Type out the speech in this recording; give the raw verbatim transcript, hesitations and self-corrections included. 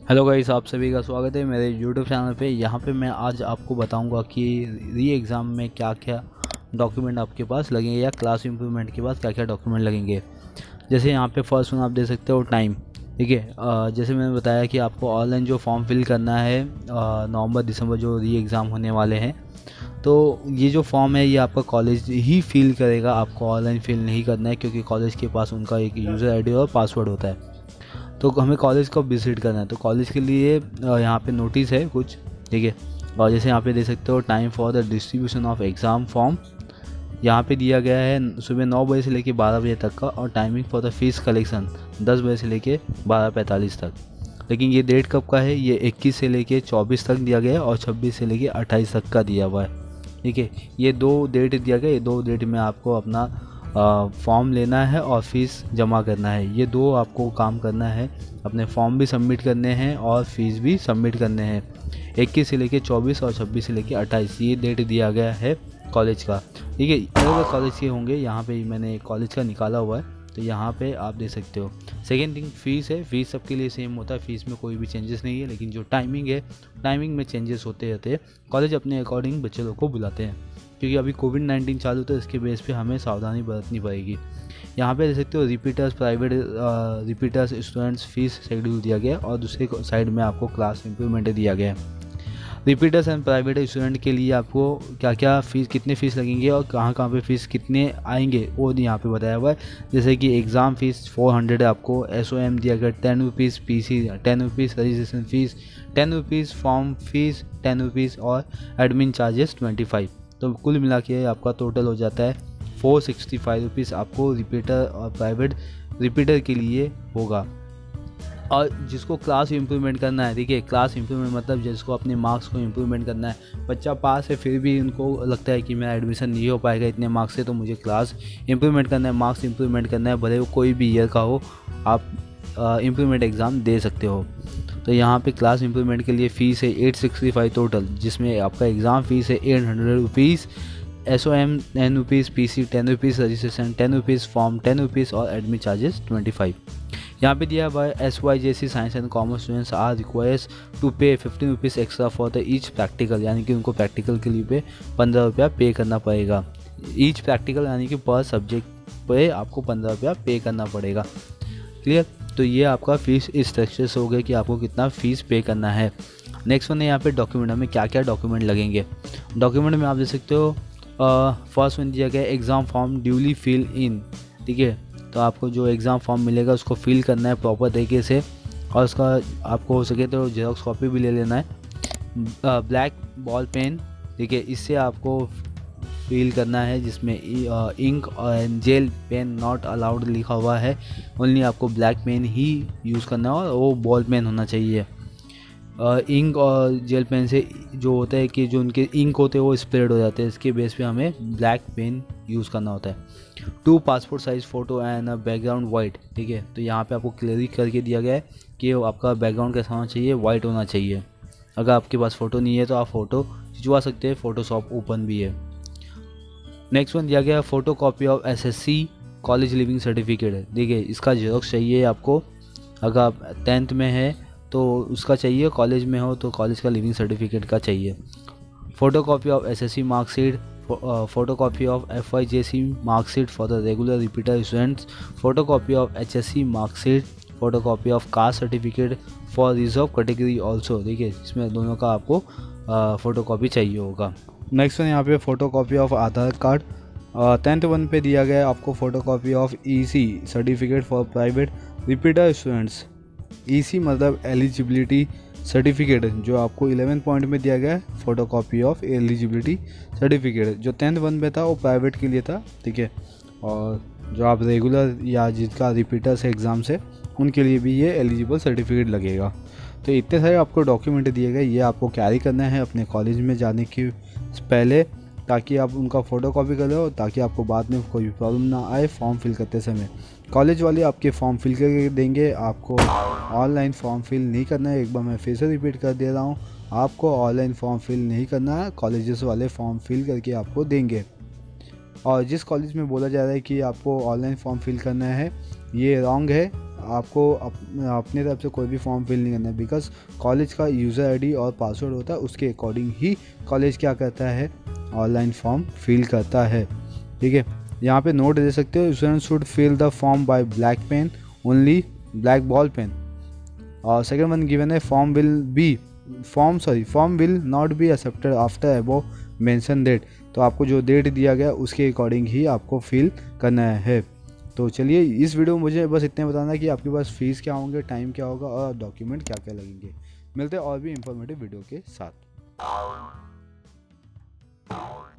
Hello guys, आप सभी का स्वागत है मेरे यूट्यूब चैनल पे। यहाँ पे मैं आज आपको बताऊंगा कि री एग्ज़ाम में क्या क्या डॉक्यूमेंट आपके पास लगेंगे या क्लास इम्प्रूवमेंट के बाद क्या क्या डॉक्यूमेंट लगेंगे। जैसे यहाँ पे फर्स्ट वन आप दे सकते हो टाइम। ठीक है, अ, जैसे मैंने बताया कि आपको ऑनलाइन जो फॉर्म फिल करना है नवंबर दिसंबर जो री एग्ज़ाम होने वाले हैं, तो ये जो फॉर्म है ये आपका कॉलेज ही फिल करेगा, आपको ऑनलाइन फिल नहीं करना है, क्योंकि कॉलेज के पास उनका एक यूज़र आई डी और पासवर्ड होता है। तो हमें कॉलेज को विजिट करना है, तो कॉलेज के लिए यहाँ पे नोटिस है कुछ। ठीक है, और जैसे यहाँ पे दे सकते हो time for the distribution of exam form, यहाँ पे दिया गया है सुबह नौ बजे से लेके बारह बजे तक का, और timing for the fees collection दस बजे से लेके बारह पैंतालीस तक। लेकिन ये डेट कब का है, ये इक्कीस से लेके चौबीस तक दिया गया है और छब्बीस से लेके अट्ठाईस तक का दिया हुआ है। ठीक है, ये दो डेट दिया गया, ये दो डेट में आपको अपना फॉर्म लेना है और फीस जमा करना है। ये दो आपको काम करना है, अपने फॉर्म भी सबमिट करने हैं और फीस भी सबमिट करने हैं। इक्कीस से लेके चौबीस और छब्बीस से लेके अट्ठाईस ये डेट दिया गया है कॉलेज का। ठीक है, अलग अलग कॉलेज के होंगे, यहाँ पे मैंने कॉलेज का निकाला हुआ है, तो यहाँ पे आप देख सकते हो। सेकेंड थिंग फ़ीस है, फ़ीस सबके लिए सेम होता है, फ़ीस में कोई भी चेंजेस नहीं है, लेकिन जो टाइमिंग है टाइमिंग में चेंजेस होते रहते हैं। कॉलेज अपने अकॉर्डिंग बच्चे लोग को बुलाते हैं, क्योंकि अभी कोविड नाइन्टीन चालू था, इसके बेस पे हमें सावधानी बरतनी पड़ेगी। यहाँ पे देख सकते हो repeaters private repeaters students fees schedule दिया गया है, और दूसरे साइड में आपको क्लास इम्प्रूवमेंट दिया गया है। रिपीटर्स एंड प्राइवेट स्टूडेंट के लिए आपको क्या क्या फ़ीस, कितने फ़ीस लगेंगे और कहाँ कहाँ पे फ़ीस कितने आएंगे वो यहाँ पे बताया हुआ है। जैसे कि एग्ज़ाम फ़ीस फोर हंड्रेड है आपको, एस ओ एम दिया गया ten rupees, P C ten rupees, registration fees ten rupees, form fees ten rupees और एडमिन चार्जेस ट्वेंटी फाइव। तो कुल मिला के आपका टोटल हो जाता है फोर सिक्सटी फाइव रुपीज़ आपको रिपीटर और प्राइवेट रिपीटर के लिए होगा। और जिसको क्लास इम्प्रूवमेंट करना है, देखिए क्लास इम्प्रूवमेंट मतलब जिसको अपने मार्क्स को इम्प्रूवमेंट करना है, बच्चा पास है फिर भी उनको लगता है कि मेरा एडमिशन नहीं हो पाएगा इतने मार्क्स से, तो मुझे क्लास इम्प्रूवमेंट करना है, मार्क्स इम्प्रूवमेंट करना है, भले वो कोई भी ईयर का हो, आप इम्प्रूवमेंट एग्ज़ाम दे सकते हो। तो यहाँ पे क्लास इम्प्रूवमेंट के लिए फ़ीस है एट सिक्सटी फाइव टोटल, जिसमें आपका एग्ज़ाम फ़ीस है eight hundred rupees, S O M ten rupees, P C ten rupees, registration ten rupees, form ten rupees और एडमिट चार्जेस ट्वेंटी फाइव। यहाँ पे दिया हुआ है S Y J C science and commerce students are requires to pay fifteen rupees extra for the each practical, यानी कि उनको practical के लिए पे पंद्रह रुपया पे करना पड़ेगा। ईच प्रैक्टिकल यानी कि पर सब्जेक्ट पे आपको पंद्रह रुपया पे करना पड़ेगा। क्लियर, तो ये आपका फ़ीस इस स्ट्रक्चर से हो गया कि आपको कितना फ़ीस पे करना है। नेक्स्ट वन है यहाँ पे डॉक्यूमेंट, हमें क्या क्या डॉक्यूमेंट लगेंगे। डॉक्यूमेंट में आप देख सकते हो फर्स्ट वन दिया गया exam form duly fill in. ठीक है, तो आपको जो एग्ज़ाम फॉर्म मिलेगा उसको फिल करना है प्रॉपर तरीके से, और उसका आपको हो सके तो जेरोक्स कॉपी भी ले लेना है। ब्लैक बॉल पेन, ठीक है, इससे आपको फिल करना है, जिसमें इंक और जेल पेन नॉट अलाउड लिखा हुआ है, ओनली आपको ब्लैक पेन ही यूज़ करना है और वो बॉल पेन होना चाहिए। इंक और जेल पेन से जो होता है कि जो उनके इंक होते हैं वो स्प्रेड हो जाते हैं, इसके बेस पे हमें ब्लैक पेन यूज़ करना होता है। Two passport size photo and background white. ठीक है, तो यहाँ पे आपको क्लियर करके दिया गया है कि आपका बैकग्राउंड कैसा होना चाहिए, वाइट होना चाहिए। अगर आपके पास फ़ोटो नहीं है तो आप फ़ोटो खिंचवा सकते हैं, फ़ोटोशॉप ओपन भी है। नेक्स्ट वन दिया गया photo copy of S S C college leaving certificate है। देखिए इसका जेरोक्स चाहिए आपको, अगर आप टेंथ में है तो उसका चाहिए, कॉलेज में हो तो कॉलेज का लिविंग सर्टिफिकेट का चाहिए। Photo copy of S S C marksheet, photo copy of F Y J C marksheet for the regular repeater students, photo copy of H S C marksheet, photo copy of caste certificate for reserve category also. देखिए इसमें दोनों का आपको photo copy चाहिए होगा। Next one यहाँ पे photo copy of Aadhaar card. Tenth one पे दिया गया है आपको photo copy of E C certificate for private repeater students. E C मतलब एलिजिबिलिटी सर्टिफिकेट, जो आपको इलेवन पॉइंट में दिया गया है photo copy of eligibility certificate, जो टेंथ वन में था वो प्राइवेट के लिए था। ठीक है, और जो आप रेगुलर या जिसका रिपीटर्स है एग्ज़ाम से उनके लिए भी ये एलिजिबल सर्टिफिकेट लगेगा। तो इतने सारे आपको डॉक्यूमेंट दिए गए, ये आपको कैरी करना है अपने कॉलेज में जाने के पहले, ताकि आप उनका फ़ोटो कॉपी कर लो, ताकि आपको बाद में कोई प्रॉब्लम ना आए फॉर्म फिल करते समय। कॉलेज वाले आपके फॉर्म फिल करके देंगे, आपको ऑनलाइन फॉर्म फिल नहीं करना है। एक बार मैं फिर से रिपीट कर दे रहा हूँ, आपको ऑनलाइन फॉर्म फिल नहीं करना है, कॉलेजेस वाले फॉर्म फिल करके आपको देंगे। और जिस कॉलेज में बोला जा रहा है कि आपको ऑनलाइन फॉर्म फिल करना है, ये रॉन्ग है। आपको अप, अपने तरफ से कोई भी फॉर्म फिल नहीं करना है, बिकॉज कॉलेज का यूज़र आईडी और पासवर्ड होता है, उसके अकॉर्डिंग ही कॉलेज क्या करता है, ऑनलाइन फॉर्म फिल करता है। ठीक है, यहाँ पे नोट दे सकते हो, student should fill the form by black pen only, black ball pen. और सेकेंड वन गिवन है form will be form sorry form will not be accepted after above mention date. तो आपको जो डेट दिया गया उसके अकॉर्डिंग ही आपको fill करना है। तो चलिए, इस वीडियो में मुझे बस इतने बताना है कि आपके पास फीस क्या होंगे, टाइम क्या होगा और डॉक्यूमेंट क्या क्या लगेंगे। मिलते हैं और भी इंफॉर्मेटिव वीडियो के साथ।